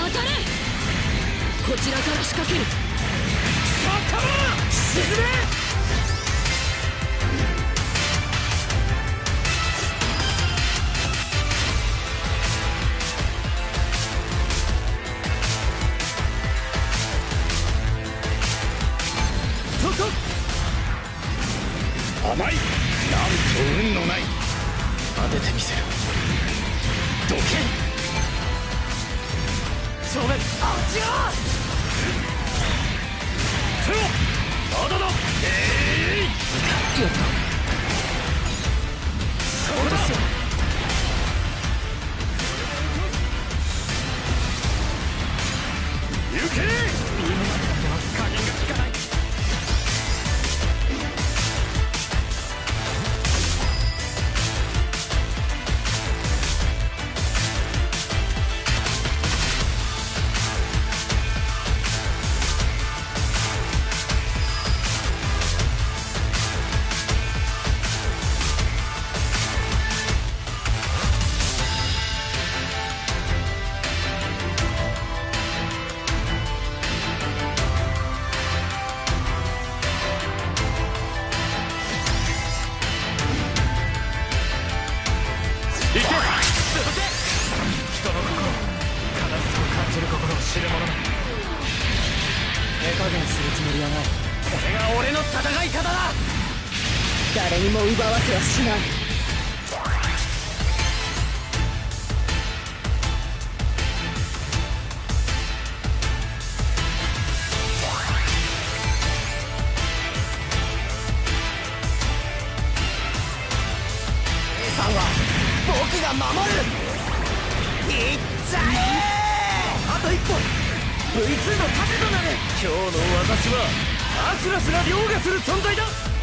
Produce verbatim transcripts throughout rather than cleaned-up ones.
当たれ。こちらから仕掛ける。 仲間沈め。甘い。なんと運のない。当ててみせる。どけ。正面。あっち側。手を。あだだ。えい。やった。そうですよ。行け。ビームまでは加減が効かない。 誰にも奪わせはしない。 Aさんは僕が守る。いっちゃえ。あと一歩 ブイツー の盾となる。今日の私はアスラスが凌駕する存在だ。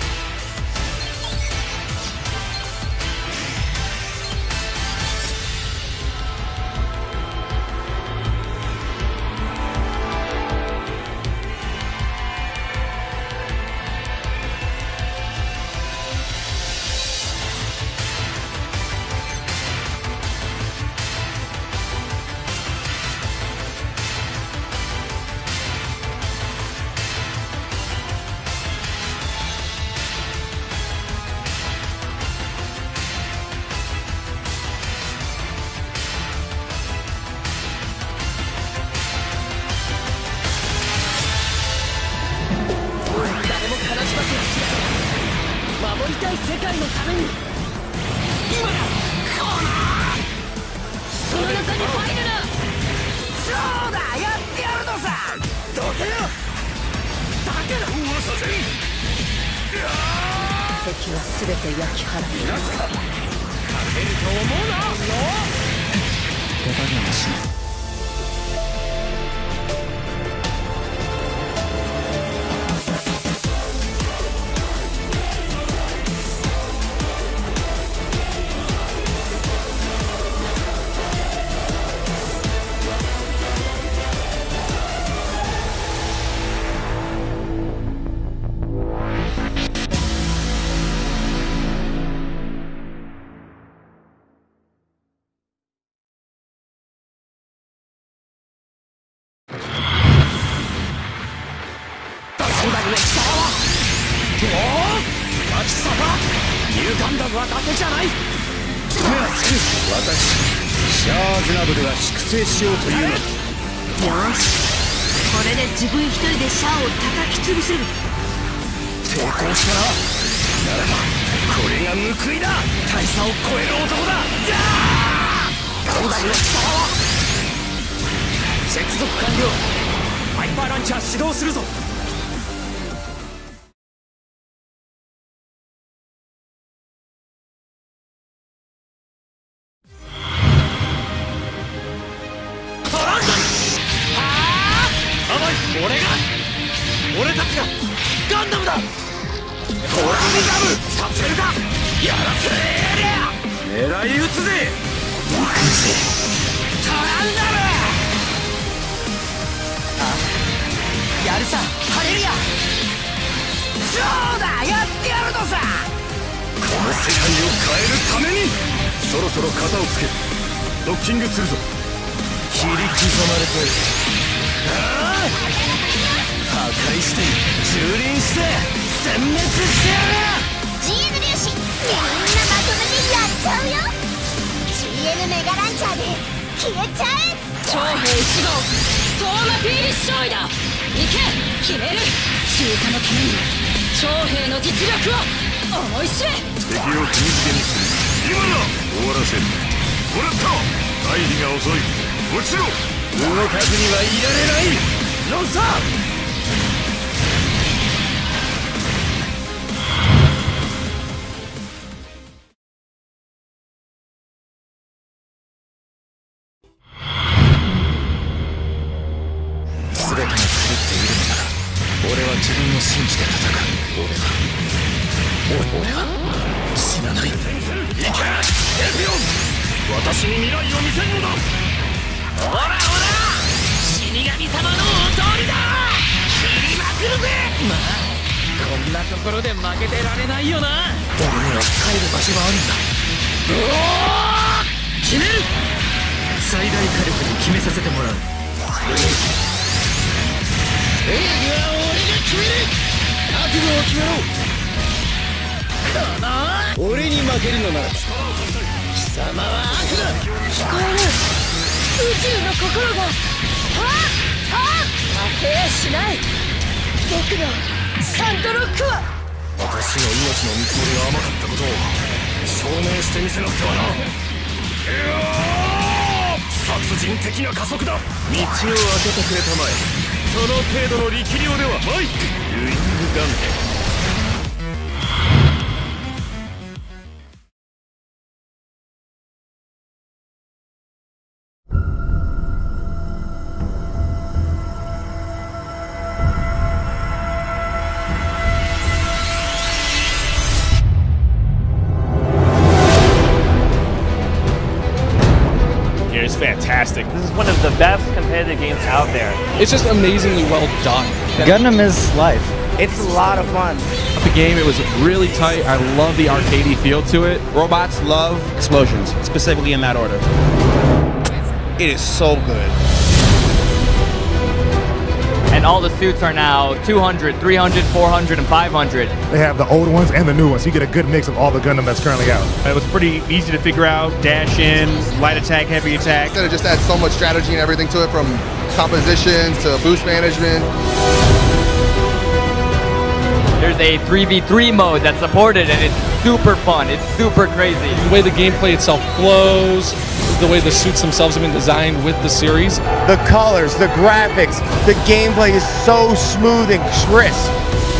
守りたい世界のために今だ。このその中に入るな。そうだ、やってやるのさ。どけよ。だけどうわさせん。 敵は全て焼き払う。 いなすか。勝てると思うな。手加減はしない。ガンダムは伊達じゃない。私シャアーズナブルが粛清しようというの。よし、これで自分一人でシャアを叩き潰せる。 抵抗したな。ならばこれが報いだ。大差を超える男だ。じゃあガンダムの力は接続完了。ハイパーランチャー始動するぞ。俺が俺たちがガンダムだ。トランダムさせるか。やらせやりゃ。狙い撃つぜ。行くぜトランダム。あ、やるさハレルヤ。そうだ、やってやるのさ。この世界を変えるためにそろそろ型をつける。ドッキングするぞ。 切り刻まれて、ああ破壊して蹂躙して殲滅してやる。 ジーエヌ 粒子みんなまとめてやっちゃうよ。 ジーエヌ メガランチャーで消えちゃえ。 長兵一号相馬フィーリッショイだ。行け決める。中華のために長兵の実力を思い知れ。 敵を釘付けにする。今だ終わらせる。もらった。回避が遅い。落ちろ。 動かずにはいられない。ロンサー全てが狂っているのなら、俺は自分を信じて戦う。俺は俺は死なない。いけエピオン、私に未来を見せるのだ。ほらほら死神様のお通りだ。切りまくるぜ。まあこんなところで負けてられないよな。俺には帰る場所があるんだ。おお決める。最大火力に決めさせてもらう。勝負は俺が決める。覚悟を決めろ。この俺に負けるのならば貴様は悪だ。 聞こえる。宇宙の心が。はあはあ負けやしない。僕のサンドロックは。 私の命の見積もりが甘かったことを証明してみせなくてはな。殺人的な加速だ。道を開けてくれたまえ。その程度の力量ではない。ウィングガンデ。 It's fantastic. This is one of the best competitive games out there. It's just amazingly well done. Gundam is life. It's a lot of fun. The game, it was really tight. I love the arcadey feel to it. Robots love explosions, specifically in that order. It is so good. And all the suits are now two hundred, three hundred, four hundred, and five hundred. They have the old ones and the new ones, so you get a good mix of all the Gundam that's currently out. It was pretty easy to figure out. Dash in, light attack, heavy attack. Instead of just add so much strategy and everything to it, from composition to boost management. There's a three v three mode that's supported, and it's super fun. It's super crazy. The way the gameplay itself flows, the way the suits themselves have been designed with the series. The colors, the graphics, the gameplay is so smooth and crisp.